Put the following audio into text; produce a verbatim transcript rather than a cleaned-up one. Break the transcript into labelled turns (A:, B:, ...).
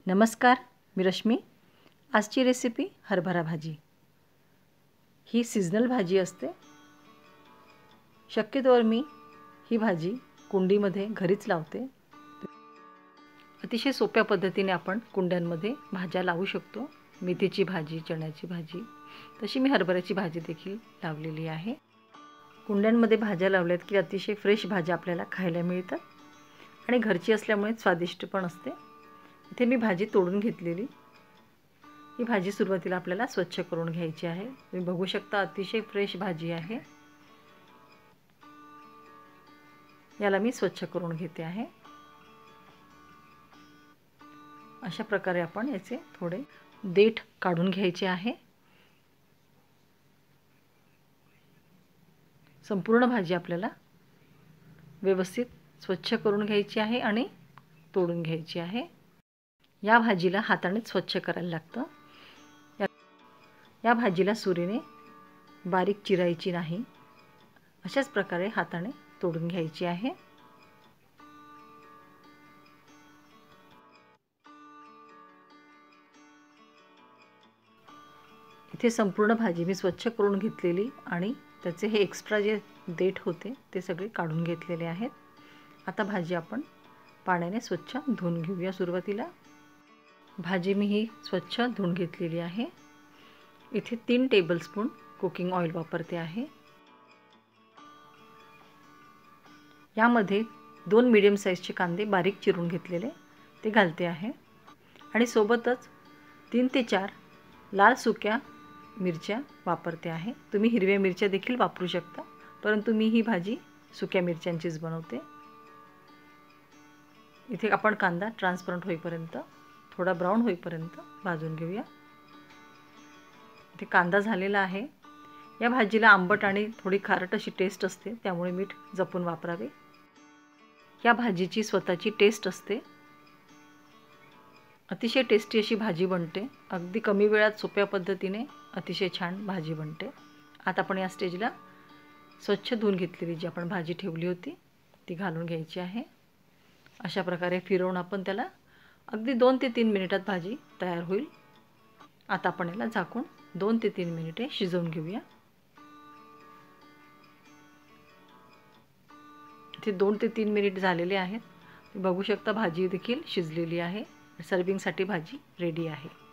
A: नमस्कार, मी रश्मी। आजची रेसिपी हरभरा भाजी। ही सीजनल भाजी असते। शक्यतोवर मी ही भाजी कुंडीमध्ये घरीच लावते। अतिशय सोप्या पद्धतीने आपण कुंड्यांमध्ये भाज्या लावू शकतो। मेथीची भाजी, चण्याची भाजी, तशी मी हरभऱ्याची भाजी देखील लावलेली आहे। कुंड्यांमध्ये भाज्या लावल्यात की अतिशय फ्रेश भाज्या आपल्याला खायला मिळतात आणि घरची असल्यामुळे स्वादिष्ट पण असते। इथे मी भाजी तोडून घेतलेली। ही भाजी सुरुवातीला आपल्याला स्वच्छ करून घ्यायची आहे। तुम्ही बघू शकता अतिशय फ्रेश भाजी आहे। याला मी स्वच्छ करून घेते आहे। अशा प्रकारे आपण याचे थोडे देठ काढून घ्यायचे आहे। संपूर्ण भाजी आपल्याला व्यवस्थित स्वच्छ करून घ्यायची आहे आणि तोडून घ्यायची आहे। या भाजीला हाताने स्वच्छ करायला लागतं। या, या भाजीला सुरीने बारीक चिरायची नाही। अशाच प्रकारे हाताने तोडून घ्यायची आहे। इथे संपूर्ण भाजी मी स्वच्छ करून घेतलेली आणि त्याचे हे एक्स्ट्रा जे देठ होते ते सगळे काढून घेतलेले आहेत। आता भाजी आपण पाण्याने स्वच्छ धुवून घेऊया। सुरुवातीला भाजी मी ही स्वच्छ धुवून घेतलेली आहे। इथे तीन टेबलस्पून कुकिंग ऑइल वापरते आहे। यामध्ये दोन मीडियम साइजचे कांदे बारीक चिरून घेतलेले ते घालते आहे आणि सोबतच तीन ते चार लाल सुक्या मिरच्या वापरते आहे। तुम्ही हिरव्या मिरच्या देखील वापरू शकता, परंतु मी ही भाजी सुक्या मिरच्यांचीच बनवते। इथे आपण कांदा ट्रान्सपरंट होईपर्यंत, थोडा ब्राउन होईपर्यंत भाजून घेऊया। इथे कांदा झालेला आहे। या भाजीला आंबट आणि थोडी खारट अशी टेस्ट असते, त्यामुळे मीठ जपून वापरावे। या भाजीची स्वतःची टेस्ट असते। अतिशय टेस्टी अशी भाजी बनते। अगदी कमी वेळात सोप्या पद्धतीने अतिशय छान भाजी बनते। आता आपण या स्टेजला स्वच्छ धुवून घेतलेली जी आपण भाजी ठेवली होती ती घालून घ्यायची आहे। अशा प्रकारे फिरवून आपण त्याला अगदी दोन ते तीन मिनिटात भाजी तयार होईल। आता आपण याला झाकून दोन ते तीन मिनिटे शिजवून घेऊया। इथे दोन ते तीन मिनिट झालेले आहेत। बघू शकता भाजी देखील शिजलेली आहे। सर्विंगसाठी भाजी रेडी आहे।